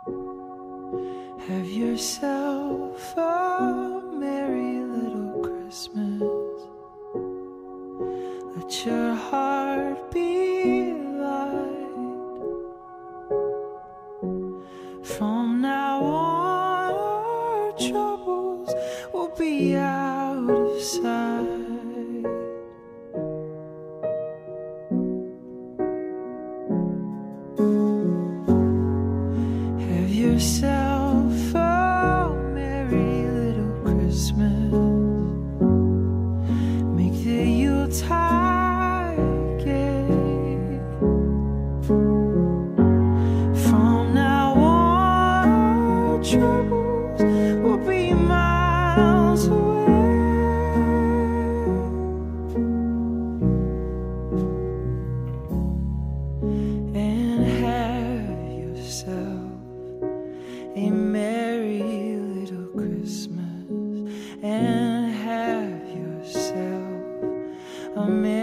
Have yourself a merry little Christmas. Let your heart be light. From now on, our troubles will be out of sight. Have yourself a merry little Christmas. Make the Yuletide gay. From now on, our troubles will be miles away. And have yourself a merry little Christmas, and have yourself a merry